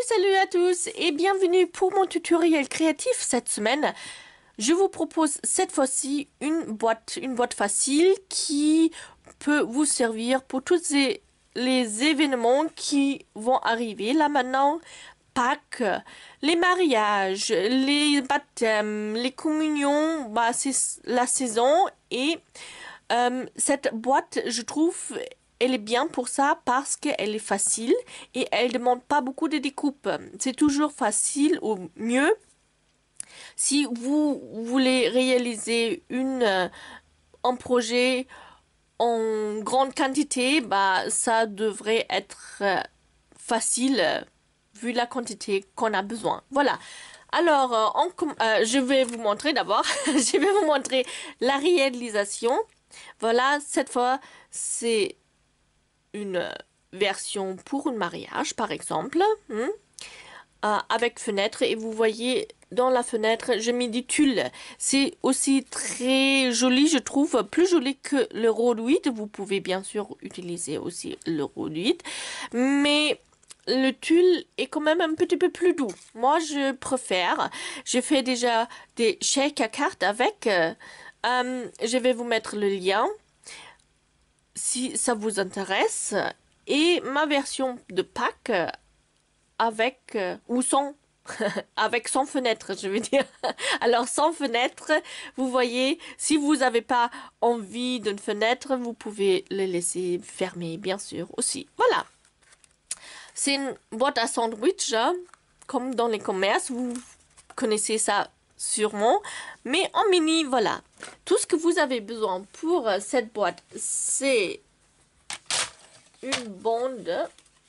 Salut à tous et bienvenue pour mon tutoriel créatif cette semaine. Je vous propose cette fois-ci une boîte facile qui peut vous servir pour tous les événements qui vont arriver là maintenant. Pâques, les mariages, les baptêmes, les communions, bah, c'est la saison et cette boîte, je trouve, elle est bien pour ça parce qu'elle est facile et elle demande pas beaucoup de découpe. C'est toujours facile ou mieux. Si vous voulez réaliser un projet en grande quantité, bah, ça devrait être facile vu la quantité qu'on a besoin. Voilà. Alors, je vais vous montrer d'abord, je vais vous montrer la réalisation. Voilà, cette fois, c'est une version pour un mariage, par exemple, avec fenêtre. Et vous voyez, dans la fenêtre, je mets du tulle. C'est aussi très joli, je trouve, plus joli que le rhodoïde. Vous pouvez bien sûr utiliser aussi le rhodoïde, mais le tulle est quand même un petit peu plus doux. Moi, je préfère. J'ai fait déjà des chèques à cartes avec. Je vais vous mettre le lien si ça vous intéresse. Et ma version de Pâques avec ou sans avec sans fenêtre, je veux dire. Alors sans fenêtre, vous voyez, si vous n'avez pas envie d'une fenêtre, vous pouvez le laisser fermer, bien sûr, aussi. Voilà. C'est une boîte à sandwich, hein, comme dans les commerces, vous connaissez ça sûrement. Mais en mini, voilà. Tout ce que vous avez besoin pour cette boîte, c'est une bande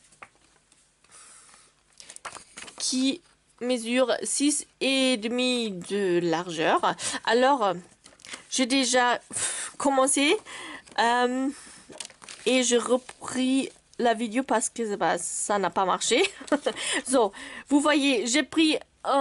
qui mesure 6,5 de largeur. Alors, j'ai déjà commencé et je repris la vidéo parce que bah, ça n'a pas marché. So, vous voyez, j'ai pris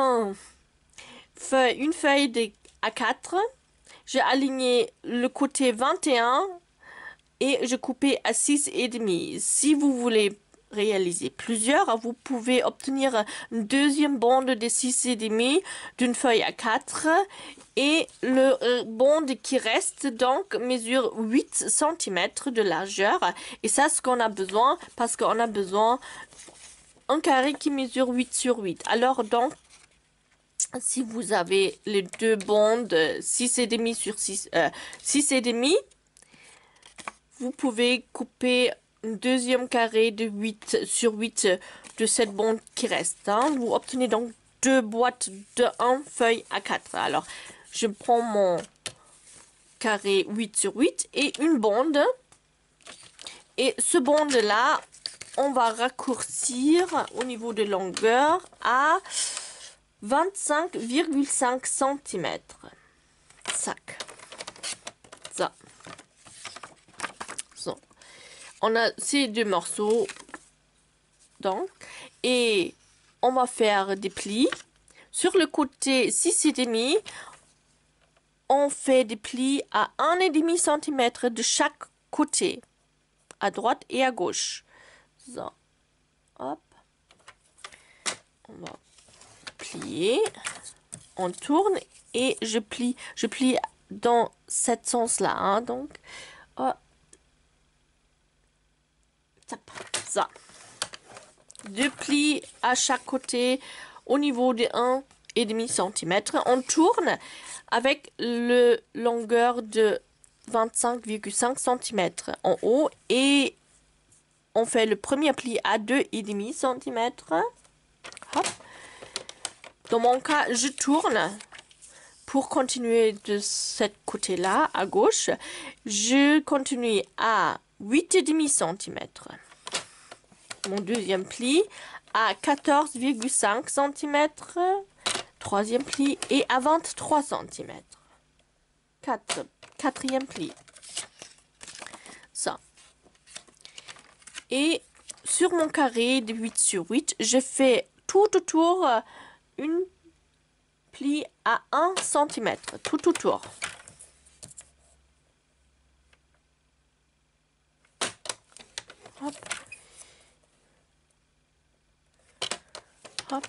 une feuille de A4. J'ai aligné le côté 21 et je coupais à 6,5. Si vous voulez réaliser plusieurs, vous pouvez obtenir une deuxième bande de 6,5 d'une feuille à 4 et le bande qui reste donc mesure 8 cm de largeur et ça ce qu'on a besoin parce qu'on a besoin un carré qui mesure 8 sur 8. Alors donc si vous avez les deux bandes 6,5 sur 6,5, vous pouvez couper un deuxième carré de 8 sur 8 de cette bande qui reste. Hein. Vous obtenez donc deux boîtes de 1 feuille à 4. Alors, je prends mon carré 8 sur 8 et une bande. Et ce bande-là, on va raccourcir au niveau de longueur à 25,5 cm. Sac. Ça. So. On a ces deux morceaux donc et on va faire des plis sur le côté 6,5. On fait des plis à 1,5 cm de chaque côté, à droite et à gauche. So. Hop. On va plier, on tourne et je plie dans cet sens là, hein, donc hop. Ça. Deux plis à chaque côté au niveau de 1,5 cm. On tourne avec le longueur de 25,5 cm en haut et on fait le premier pli à 2,5 cm. Hop. Dans mon cas, je tourne pour continuer de ce côté-là à gauche. Je continue à 8,5 cm. Mon deuxième pli à 14,5 cm. Troisième pli et à 23 cm. Quatrième pli. Ça. Et sur mon carré de 8 sur 8, je fais tout autour une pli à 1 cm. Tout autour. Hop. Hop.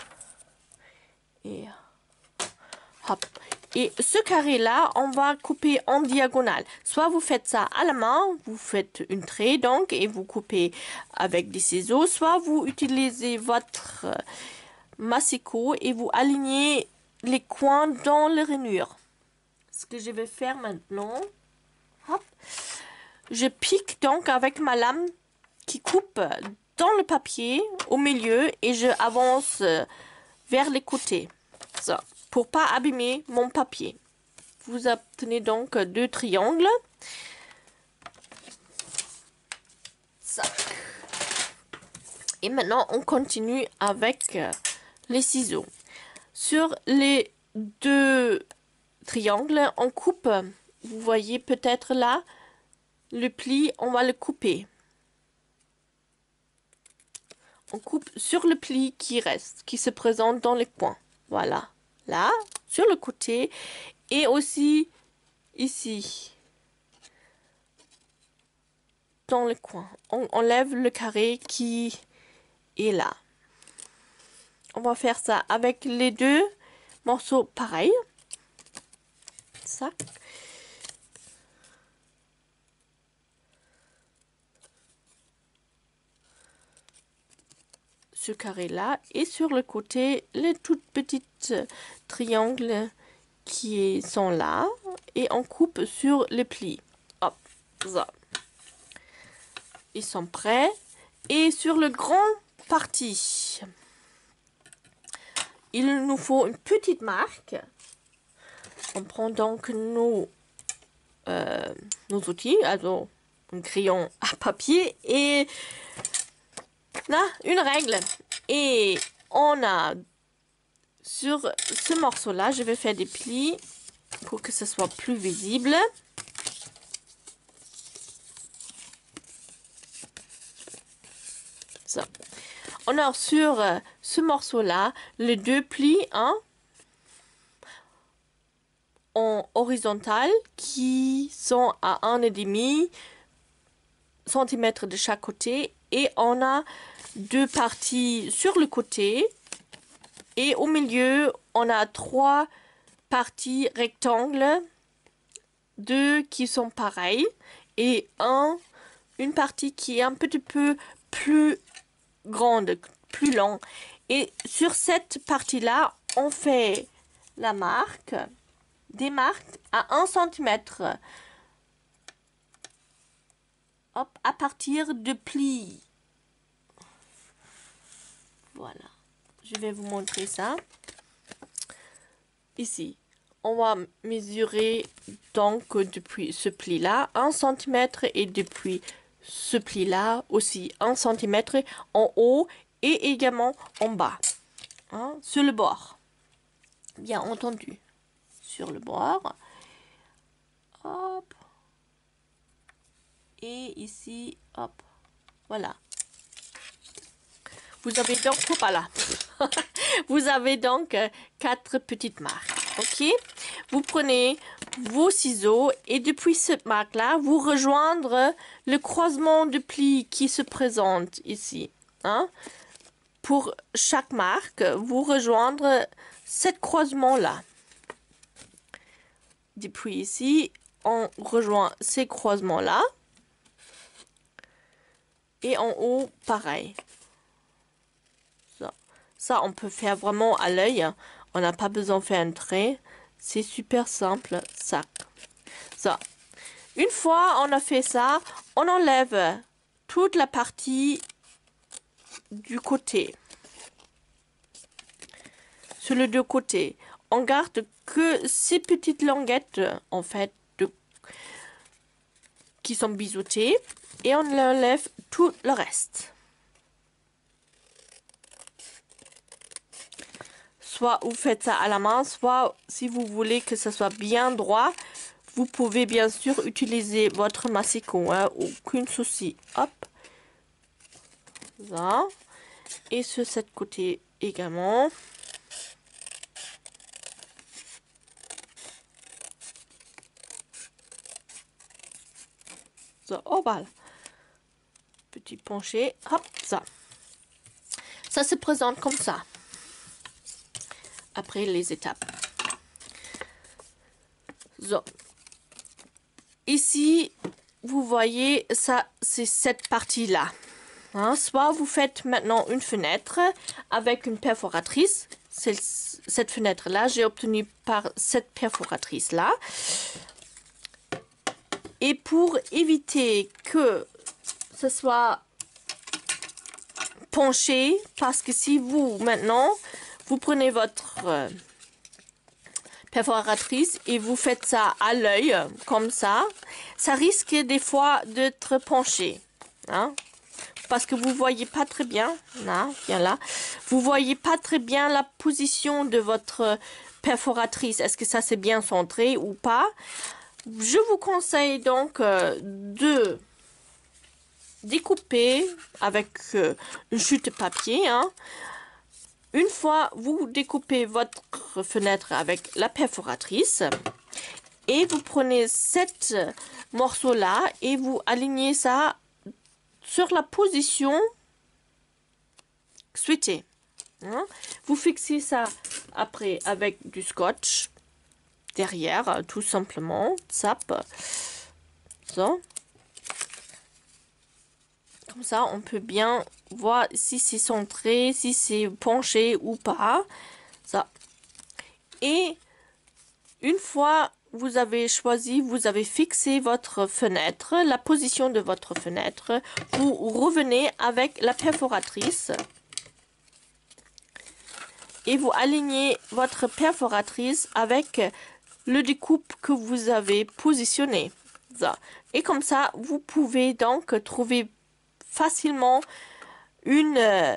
Et hop. Et ce carré-là, on va couper en diagonale. Soit vous faites ça à la main, vous faites une trait donc, et vous coupez avec des ciseaux. Soit vous utilisez votre massicot et vous alignez les coins dans les rainures. Ce que je vais faire maintenant, hop, je pique donc avec ma lame qui coupe dans le papier au milieu et je avance vers les côtés. Ça, pour pas abîmer mon papier. Vous obtenez donc 2 triangles. Ça. Et maintenant, on continue avec les ciseaux. Sur les 2 triangles, on coupe, vous voyez peut-être là, le pli, on va le couper. On coupe sur le pli qui reste, qui se présente dans les coins. Voilà, là, sur le côté et aussi ici, dans le coin. On enlève le carré qui est là. On va faire ça avec les 2 morceaux pareils. Ça. Ce carré là et sur le côté les toutes petites triangles qui sont là et on coupe sur les plis. Hop, ça. Ils sont prêts. Et sur le grand parti, il nous faut une petite marque. On prend donc nos outils, alors un crayon à papier et là, une règle. Et on a sur ce morceau-là, je vais faire des plis pour que ce soit plus visible. Ça. On a sur ce morceau-là les 2 plis, hein, en horizontal qui sont à 1,5 cm de chaque côté et on a 2 parties sur le côté et au milieu on a 3 parties rectangles, 2 qui sont pareilles et une partie qui est un petit peu plus grande, plus longue. Et sur cette partie là on fait la marque, des marques à 1 cm. Hop, à partir de plis. Voilà. Je vais vous montrer ça. Ici, on va mesurer donc depuis ce pli-là 1 cm et depuis ce pli-là aussi 1 cm en haut et également en bas. Hein, sur le bord. Bien entendu. Sur le bord. Hop. Et ici, hop. Voilà. Vous avez donc, voilà. Vous avez donc 4 petites marques. Ok. Vous prenez vos ciseaux et depuis cette marque-là, vous rejoindre le croisement de plis qui se présente ici. Hein. Pour chaque marque, vous rejoindre cet croisement-là. Depuis ici, on rejoint ces croisements-là. Et en haut, pareil. Ça, on peut faire vraiment à l'œil. On n'a pas besoin de faire un trait. C'est super simple. Ça. Une fois on a fait ça, on enlève toute la partie du côté. Sur les 2 côtés. On garde que ces petites languettes, en fait, qui sont biseautées. Et on enlève tout le reste. Soit vous faites ça à la main, soit si vous voulez que ce soit bien droit, vous pouvez bien sûr utiliser votre massicot, hein, aucun souci. Hop. Ça. Et sur cet côté également. Ça, oh voilà. Petit penché, hop, ça. Ça se présente comme ça. après les étapes. So. Ici, vous voyez, ça, c'est cette partie-là. Hein, soit vous faites maintenant une fenêtre avec une perforatrice. Cette fenêtre-là, j'ai obtenu par cette perforatrice-là. Et pour éviter que ce soit penché, parce que si vous, maintenant, vous prenez votre perforatrice et vous faites ça à l'œil, comme ça risque des fois d'être penché. Hein? Parce que vous voyez pas très bien, là, bien là, vous voyez pas très bien la position de votre perforatrice. Est-ce que ça c'est bien centré ou pas? Je vous conseille donc de découper avec une chute papier. Hein. Une fois vous découpez votre fenêtre avec la perforatrice et vous prenez cet morceau là et vous alignez ça sur la position souhaitée. Hein? Vous fixez ça après avec du scotch derrière, tout simplement. Zap. So. Comme ça, on peut bien voir si c'est centré, si c'est penché ou pas. Ça. Et une fois vous avez choisi, vous avez fixé votre fenêtre, la position de votre fenêtre, vous revenez avec la perforatrice et vous alignez votre perforatrice avec le découpe que vous avez positionné. Ça. Et comme ça, vous pouvez donc trouver facilement une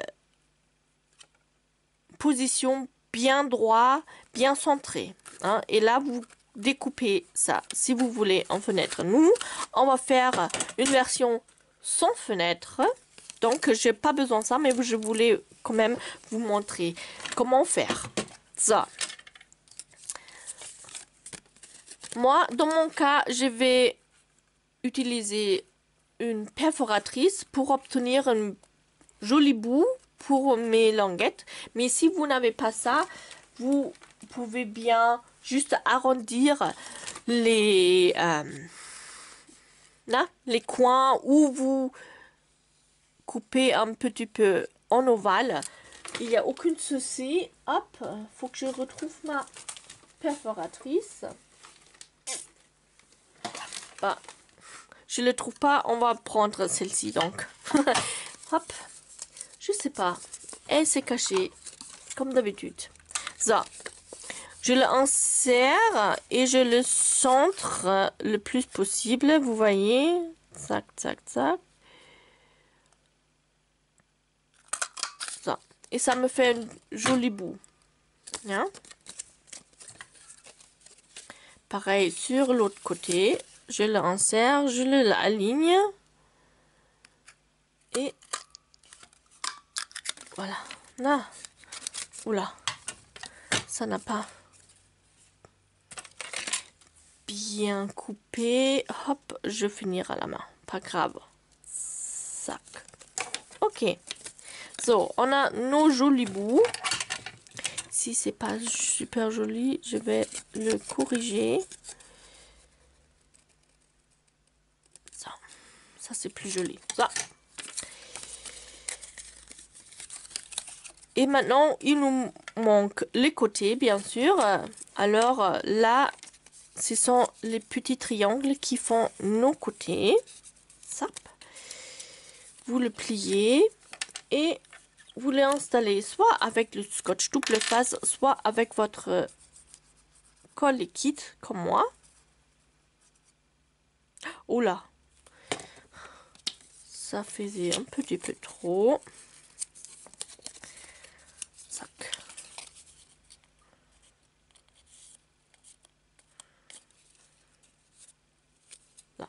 position bien droite, bien centrée. Hein. Et là, vous découpez ça si vous voulez en fenêtre. Nous, on va faire une version sans fenêtre. Donc, j'ai pas besoin de ça, mais je voulais quand même vous montrer comment faire. Ça. Moi, dans mon cas, je vais utiliser une perforatrice pour obtenir un joli bout pour mes languettes. Mais si vous n'avez pas ça, vous pouvez bien juste arrondir les coins où vous coupez un petit peu en ovale. Il n'y a aucun souci. Hop, faut que je retrouve ma perforatrice. Bah, je ne le trouve pas, on va prendre celle-ci donc. Hop, je sais pas, elle s'est cachée comme d'habitude. Ça, je l'insère et je le centre le plus possible, vous voyez. Zac, zac, zac. Ça, et ça me fait un joli bout. Hein? Pareil sur l'autre côté. Je l'insère, je l'aligne. Et voilà. Là. Oula. Ça n'a pas bien coupé. Hop, je finirai à la main. Pas grave. Sac. Ok. So, on a nos jolis bouts. Si c'est pas super joli, je vais le corriger. Ça c'est plus joli. Ça. Et maintenant, il nous manque les côtés, bien sûr. Alors là, ce sont les petits triangles qui font nos côtés. Ça. Vous le pliez et vous l'installez soit avec le scotch double face, soit avec votre colle liquide, comme moi. Oh là! Ça faisait un petit peu trop. Zac. Là.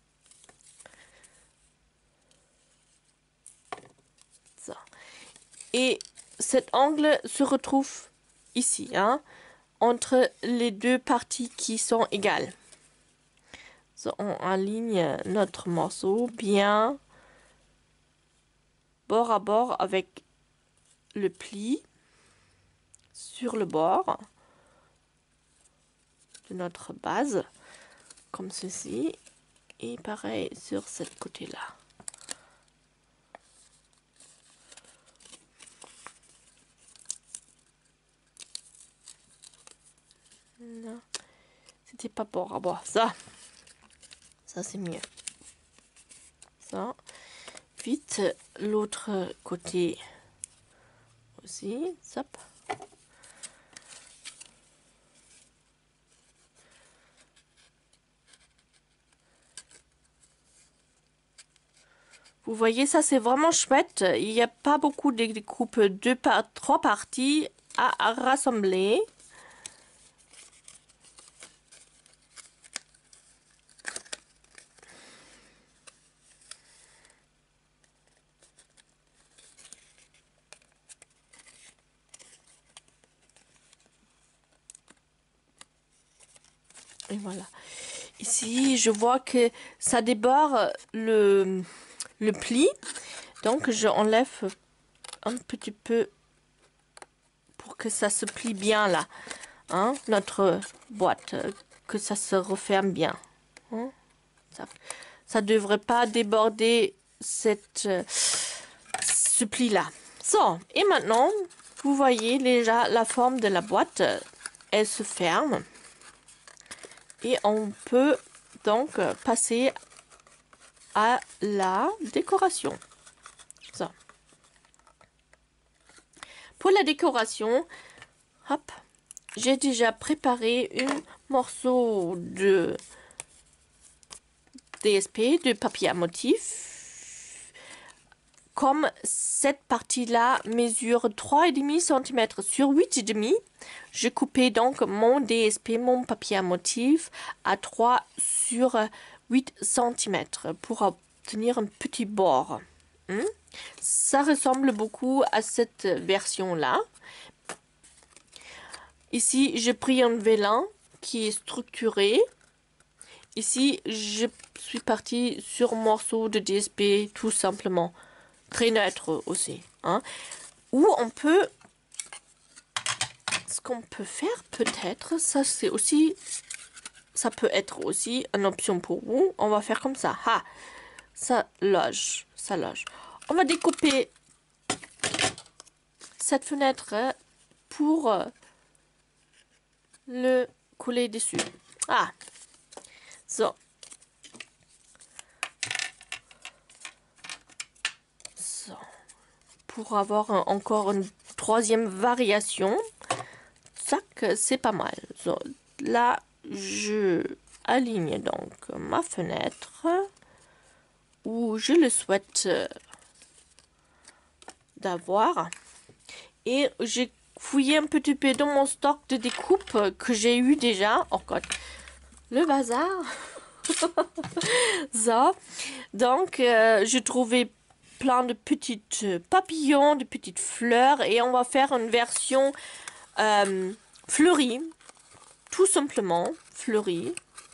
Ça. Et cet angle se retrouve ici, hein, entre les deux parties qui sont égales. So, on aligne notre morceau bien bord à bord avec le pli. sur le bord de notre base, comme ceci. Et pareil sur ce côté-là. Non, c'était pas bon. Ah bon, ça c'est mieux. Ça, vite l'autre côté aussi. Hop. Vous voyez, ça c'est vraiment chouette. Il n'y a pas beaucoup de découpes, trois parties à rassembler. Et voilà. Ici, je vois que ça déborde le pli. Donc, je enlève un petit peu pour que ça se plie bien là. Hein, notre boîte, que ça se referme bien. Hein, ça devrait pas déborder ce pli là. So, et maintenant, vous voyez déjà la forme de la boîte. Elle se ferme. Et on peut donc passer à la décoration. Ça. Pour la décoration, hop, j'ai déjà préparé un morceau de DSP, de papier à motif. Comme cette partie-là mesure 3,5 cm sur 8,5 cm, je coupais donc mon DSP, mon papier à motif, à 3 sur 8 cm pour obtenir un petit bord. Ça ressemble beaucoup à cette version-là. Ici, j'ai pris un vélin qui est structuré. Ici, je suis partie sur un morceau de DSP tout simplement. Très neutre aussi. Hein. Ou on peut... Ce qu'on peut faire peut-être, ça c'est aussi... Ça peut être aussi une option pour vous. On va faire comme ça. Ha! Ça loge. Ça loge. On va découper cette fenêtre pour le coller dessus. Ah! So. So. Pour avoir encore une troisième variation. Ça, c'est pas mal. So. Là, je aligne donc ma fenêtre où je le souhaite d'avoir. Et j'ai fouillé un petit peu dans mon stock de découpe que j'ai eu déjà. Oh God, le bazar. Ça. Donc, j'ai trouvé plein de petites papillons, de petites fleurs. Et on va faire une version fleurie. Tout simplement fleurie.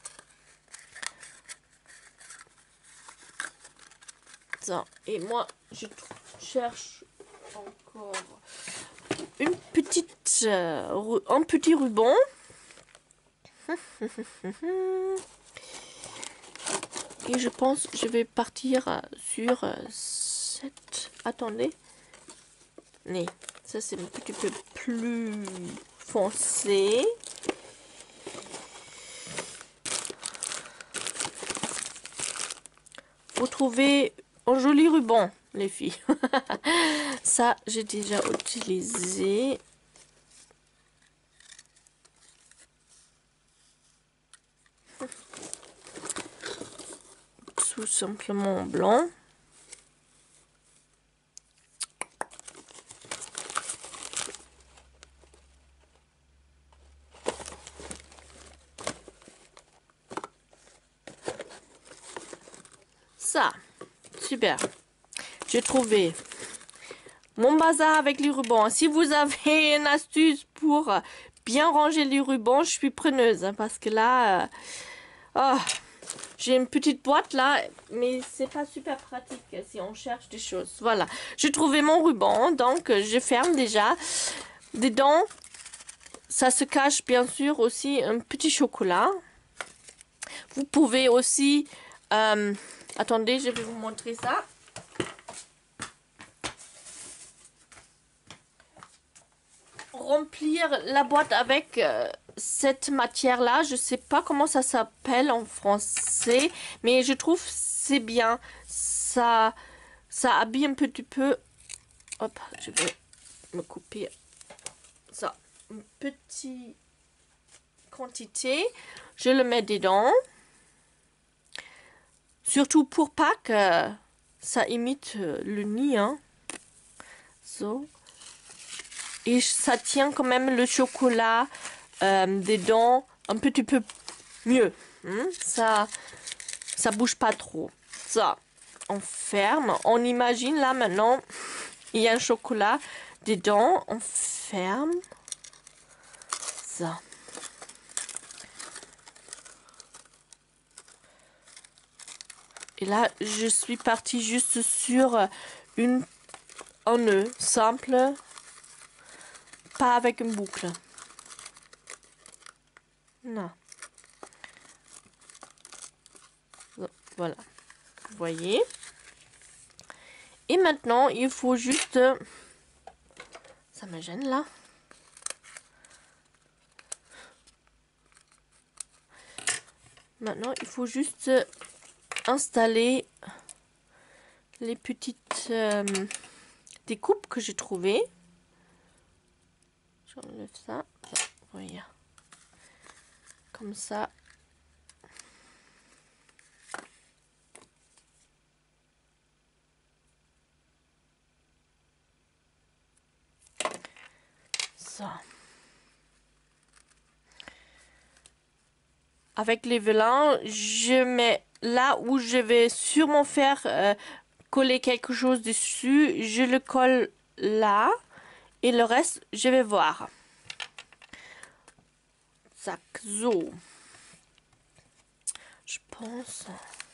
Ça. Et moi, je cherche encore une petite, un petit ruban. Et je pense que je vais partir sur cette... Attendez. Mais ça c'est un petit peu plus foncé. Vous trouvez un joli ruban, les filles. Ça, j'ai déjà utilisé. Tout simplement blanc. Ça, super. J'ai trouvé mon bazar avec les rubans. Si vous avez une astuce pour bien ranger les rubans, je suis preneuse. Hein, parce que là, oh, j'ai une petite boîte là, mais c'est pas super pratique si on cherche des choses. Voilà, j'ai trouvé mon ruban, donc je ferme déjà. Dedans, ça se cache bien sûr aussi un petit chocolat. Vous pouvez aussi... attendez, je vais vous montrer ça. Remplir la boîte avec cette matière-là. Je sais pas comment ça s'appelle en français, mais je trouve c'est bien. Ça habille un petit peu. Hop, je vais me couper ça. Une petite quantité. Je le mets dedans. Surtout pour Pâques, ça imite le nid, hein. So. Et ça tient quand même le chocolat dedans un petit peu mieux. Ça bouge pas trop. Ça, on ferme. On imagine là maintenant, il y a un chocolat dedans. On ferme. Ça. Et là, je suis partie juste sur un nœud simple. Pas avec une boucle. Non. Voilà. Vous voyez. Et maintenant, il faut juste... Ça me gêne là. Maintenant, il faut juste installer les petites découpes que j'ai trouvées. J'enlève ça. Voyez. Comme ça. Ça. Avec les velins, je mets là où je vais sûrement faire coller quelque chose dessus. Je le colle là. Et le reste, je vais voir. Zack, so. Je pense...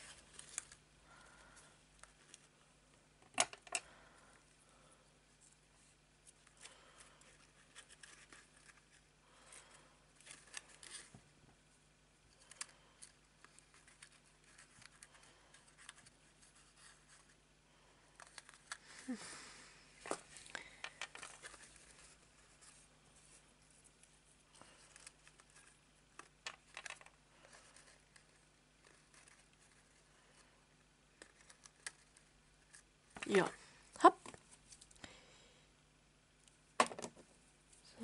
Ja. Hop. So.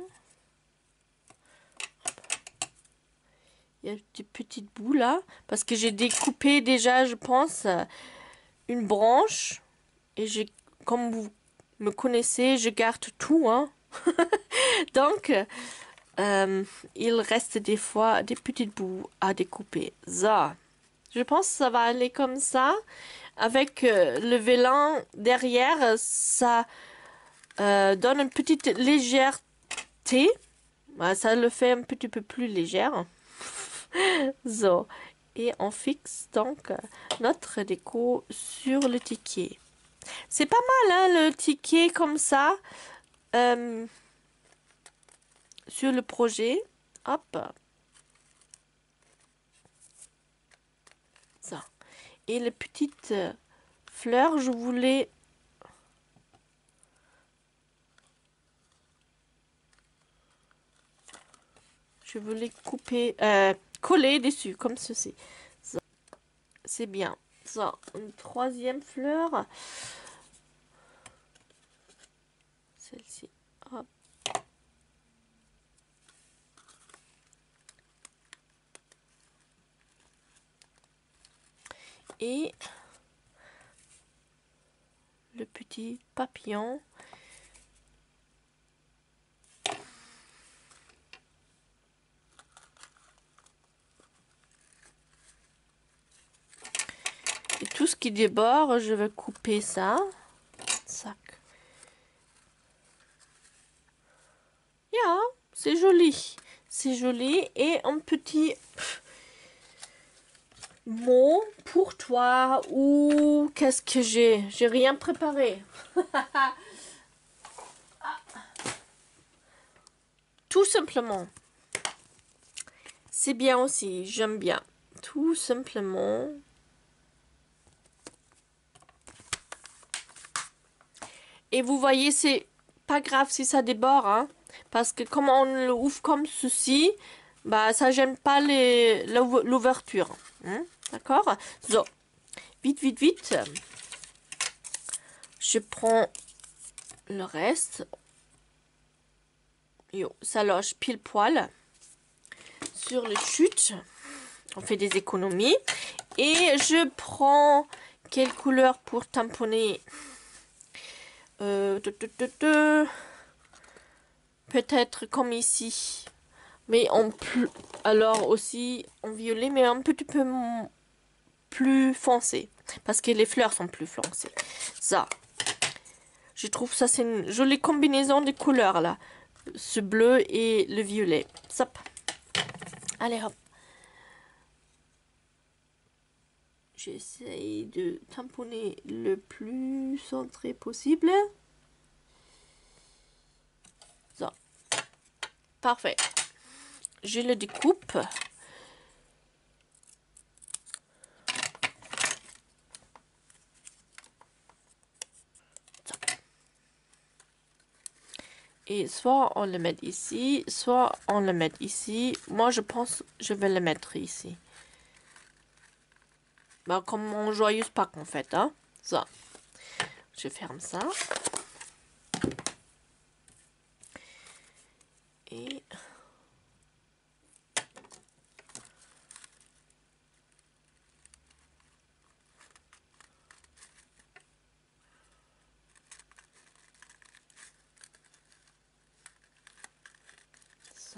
Il y a des petites boules là. Parce que j'ai découpé déjà, je pense, une branche. Et comme vous me connaissez, je garde tout. Hein. Donc, il reste des fois des petites bouts à découper. Ça. Je pense que ça va aller comme ça. Avec le vélin derrière, ça donne une petite légèreté. Ça le fait un petit peu plus légère. So. Et on fixe donc notre déco sur le ticket. C'est pas mal, hein, le ticket comme ça. Sur le projet. Hop. Ça. Et les petites fleurs, je voulais... couper, coller dessus, comme ceci. C'est bien. Ça, une troisième fleur. Celle-ci. Hop. Et le petit papillon. Et tout ce qui déborde, je vais couper ça. Sac. Yeah, c'est joli. C'est joli. Et un petit mot pour toi. Ou qu'est-ce que j'ai? J'ai rien préparé. Tout simplement. C'est bien aussi, j'aime bien. Tout simplement. Et vous voyez, c'est pas grave si ça déborde, hein, parce que comme on le ouvre comme ceci, bah ça gêne pas l'ouverture. Hein, d'accord? So, vite, vite, vite. Je prends le reste. Yo, ça loge pile poil sur le chute. On fait des économies. Et je prends quelle couleur pour tamponner? Peut-être comme ici. Mais en plus, alors aussi en violet, mais un petit peu plus foncé. Parce que les fleurs sont plus foncées. Ça. Je trouve ça, c'est une jolie combinaison de couleurs là. Ce bleu et le violet. Zap. Allez hop. J'essaye de tamponner le plus centré possible. Ça. Parfait. Je le découpe. Et soit on le met ici, soit on le met ici. Moi, je pense que je vais le mettre ici. Bah, comme mon joyeux Pâques, en fait. Hein. Ça. Je ferme ça. Et... ça.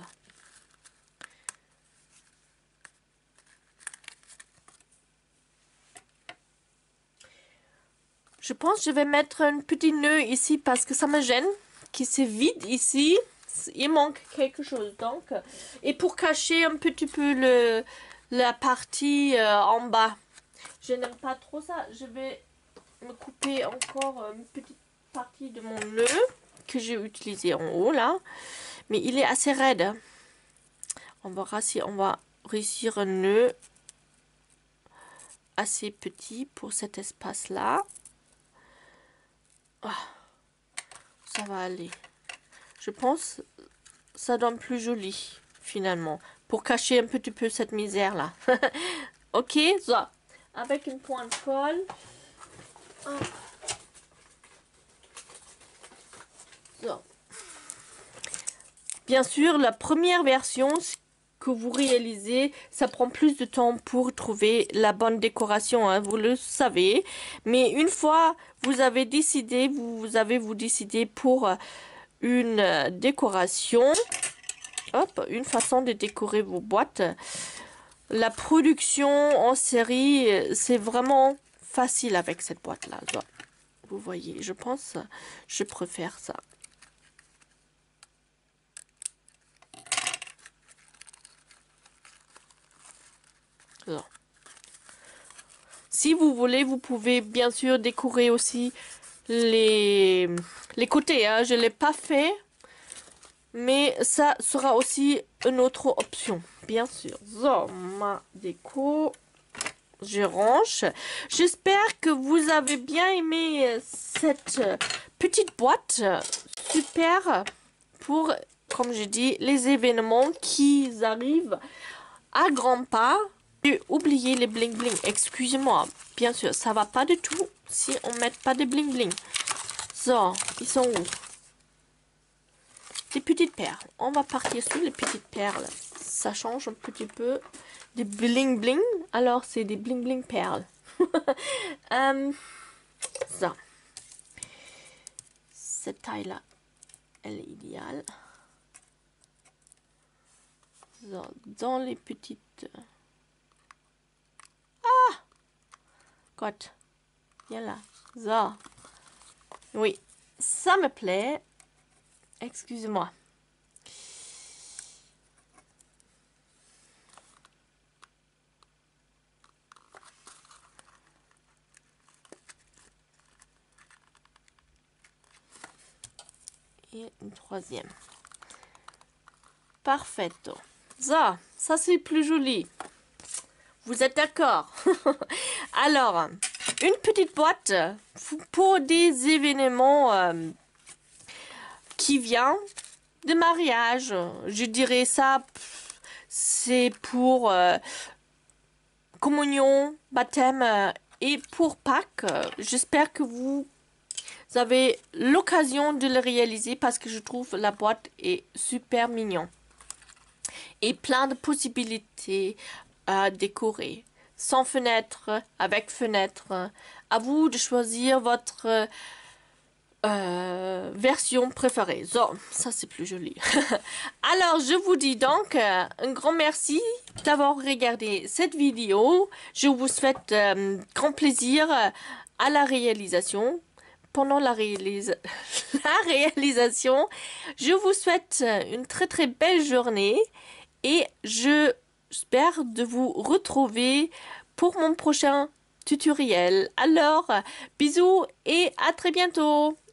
Je pense que je vais mettre un petit nœud ici parce que ça me gêne. Qui c'est vide ici. Il manque quelque chose. Donc, et pour cacher un petit peu la partie en bas. Je n'aime pas trop ça. Je vais me couper encore une petite partie de mon nœud que j'ai utilisé en haut là. Mais il est assez raide. On verra si on va réussir un nœud assez petit pour cet espace là. Oh, ça va aller. Je pense ça donne plus joli finalement pour cacher un petit peu cette misère là. Ok, ça avec une pointe colle. Oh. So. Bien sûr, la première version que vous réalisez, ça prend plus de temps pour trouver la bonne décoration, hein, vous le savez. Mais une fois vous avez décidé, vous décidé pour une décoration, hop, une façon de décorer vos boîtes. La production en série, c'est vraiment facile avec cette boîte-là. Vous voyez, je pense, je préfère ça. Alors. Si vous voulez, vous pouvez bien sûr décorer aussi les côtés. Hein. Je ne l'ai pas fait, mais ça sera aussi une autre option, bien sûr. So, ma déco, je range. J'espère que vous avez bien aimé cette petite boîte. Super pour, comme je dis, les événements qui arrivent à grands pas. J'ai oublié les bling bling, excusez-moi. Bien sûr, ça va pas du tout si on met pas de bling bling. So, ils sont où? Les petites perles. On va partir sur les petites perles. Ça change un petit peu des bling bling. Alors, c'est des bling bling perles. Ça. Cette taille-là, elle est idéale. So, dans les petites... Ah! Gott. Viens là. So. Oui, ça me plaît. Excusez-moi. Et une troisième. Perfetto. Ça c'est plus joli. Vous êtes d'accord? Alors, une petite boîte pour des événements qui viennent de mariage. Je dirais ça, c'est pour communion, baptême et pour Pâques. J'espère que vous avez l'occasion de le réaliser parce que je trouve la boîte est super mignon. Et plein de possibilités à décorer. Sans fenêtre, avec fenêtre. À vous de choisir votre version préférée. Ça c'est plus joli. Alors, je vous dis donc un grand merci d'avoir regardé cette vidéo. Je vous souhaite grand plaisir à la réalisation. Pendant la réalisation, je vous souhaite une très très belle journée et j'espère de vous retrouver pour mon prochain tutoriel. Alors, bisous et à très bientôt.